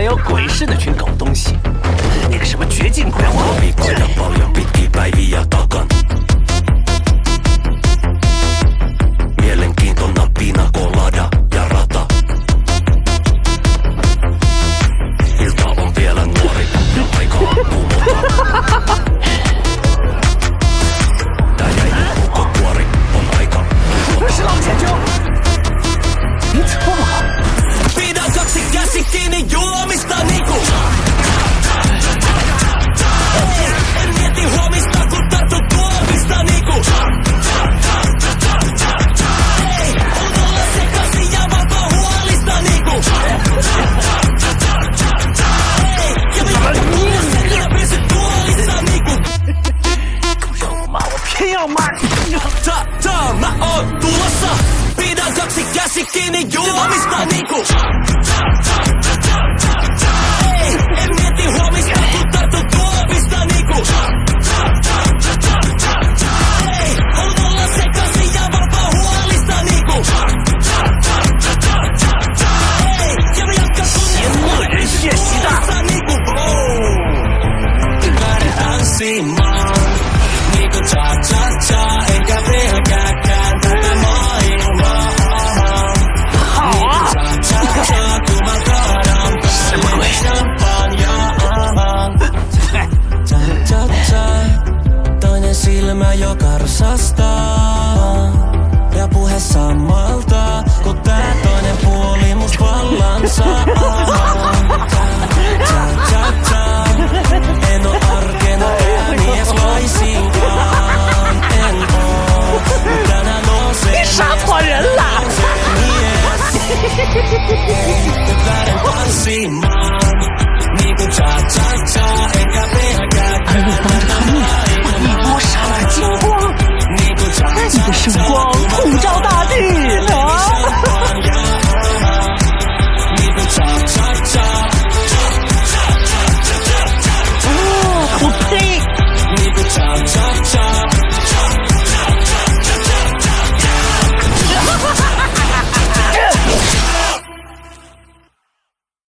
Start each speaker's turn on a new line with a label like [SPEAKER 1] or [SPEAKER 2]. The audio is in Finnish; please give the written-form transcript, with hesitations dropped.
[SPEAKER 1] 还有鬼似的群狗东西，那个什么绝境鬼王。是老千秋，你这么好。
[SPEAKER 2] Ja puhe samalta, kun tää toinen puoli must vallansa. En oo arkena mies laisinkaan. En oo, mut tänään nousee mies. Nyt lähden tanssimaan.